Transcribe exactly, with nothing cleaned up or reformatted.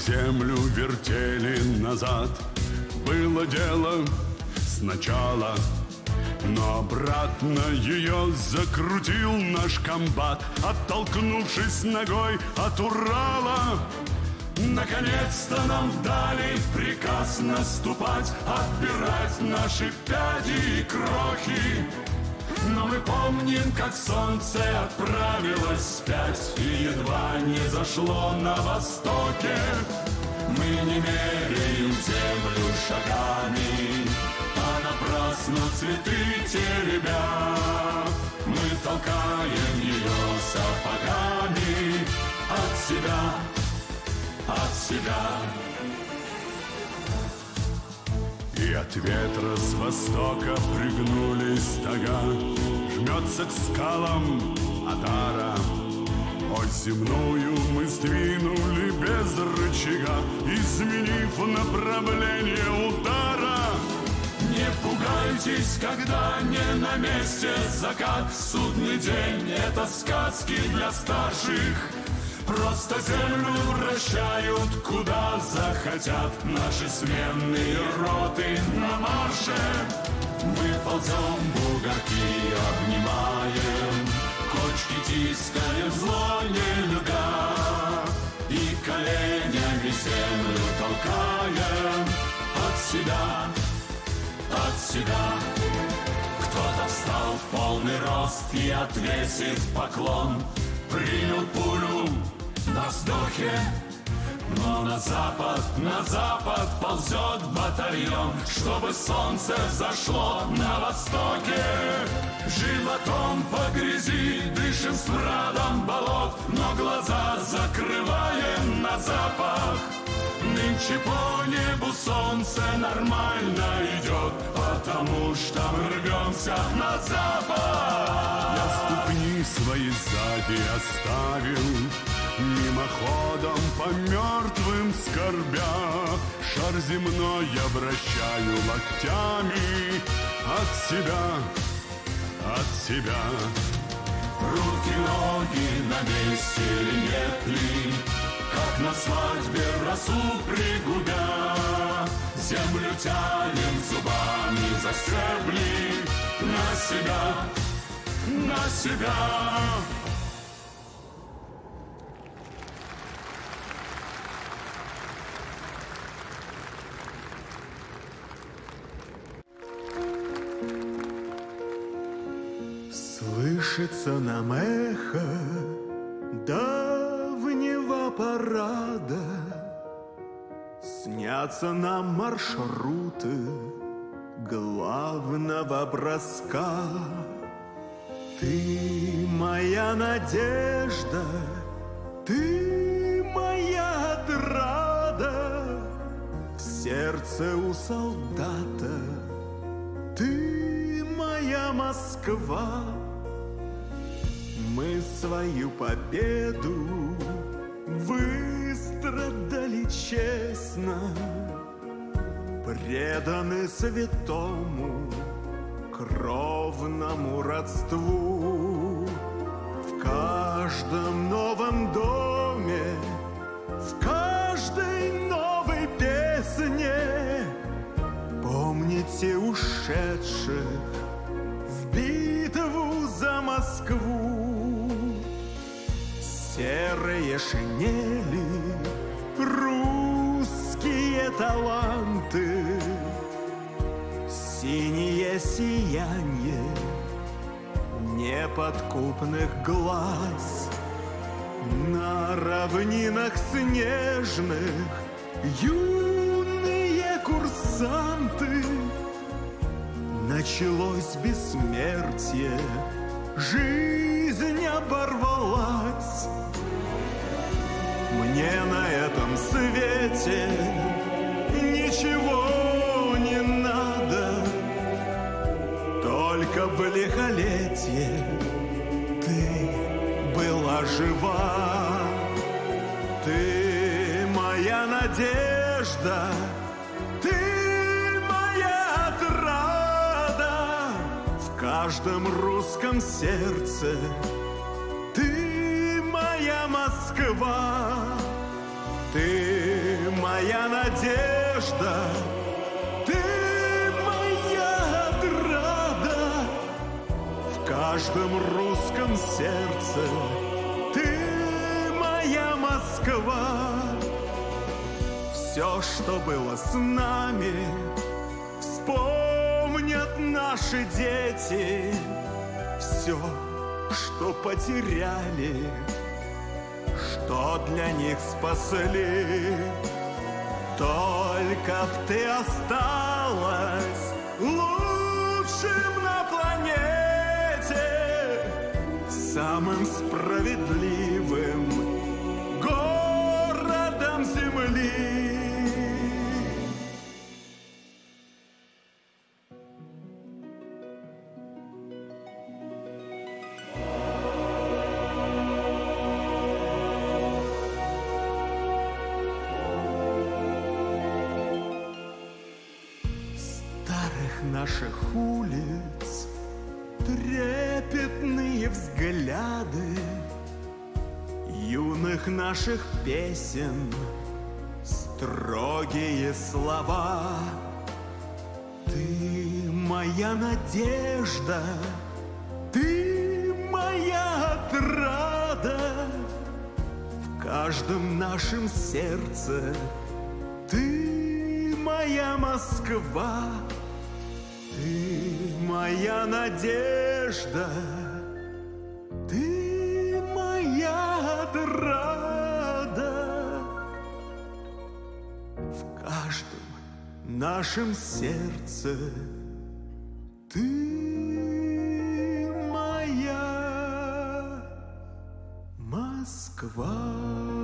землю вертели назад. Было дело сначала, но обратно ее закрутил наш комбат, оттолкнувшись ногой от Урала. Наконец-то нам дали приказ наступать, отбирать наши пяди и крохи. Но мы помним, как солнце отправилось вспять и едва не зашло на востоке. Мы не меряем землю шагами, а напрасно цветы теребя. Мы толкаем ее сапогами от себя, от себя. И от ветра с востока пригнулись стога, жмется к скалам отара. Ось земную мы сдвинули без рычага, изменив направление удара. Не пугайтесь, когда не на месте закат. Судный день — это сказки для старших. Просто землю вращают, куда захотят наши сменные роты на марше. Мы ползем, бугорки обнимаем, кочки тискаем, зло не любя, и коленями землю толкаем от себя, от себя. Кто-то встал в полный рост и отвесит поклон, принял пулю на вздохе. Но на запад, на запад ползет батальон, чтобы солнце взошло на востоке. Животом по грязи дышим смрадом болот, но глаза закрываем на запах. Нынче по небу солнце нормально идет, потому что мы рвемся на запад. Я ступни свои сзади оставил, мимоходом по мертвым скорбя. Шар земной я вращаю локтями от себя, от себя. Руки, ноги на месте или нет ли, как на свадьбе росу пригубя. Землю тянем зубами за стебли на себя, на себя. Слышится нам эхо давнего парада, снятся нам маршруты главного броска. Ты моя надежда, ты моя отрада, в сердце у солдата ты моя Москва. Мы свою победу выстрадали честно, преданы святому кровному родству. В каждом новом доме, в каждой новой песне помните ушедших в битву за Москву. Серые шинели, русские таланты, синее сияние неподкупных глаз. На равнинах снежных юные курсанты. Началось бессмертие, жизнь оборвалась. Мне на этом свете ничего не надо, только в лихолетье ты была жива. Ты моя надежда, ты моя отрада, в каждом русском сердце ты моя Москва. Ты моя надежда, ты моя отрада. В каждом русском сердце ты моя Москва. Все, что было с нами, вспомнят наши дети. Все, что потеряли, что для них спасли. Только б ты осталась лучшим на планете, самым справедливым городом земли. Наших улиц трепетные взгляды, юных наших песен строгие слова. Ты моя надежда, ты моя отрада. В каждом нашем сердце ты моя Москва. Ты моя надежда, ты моя отрада. В каждом нашем сердце ты моя Москва.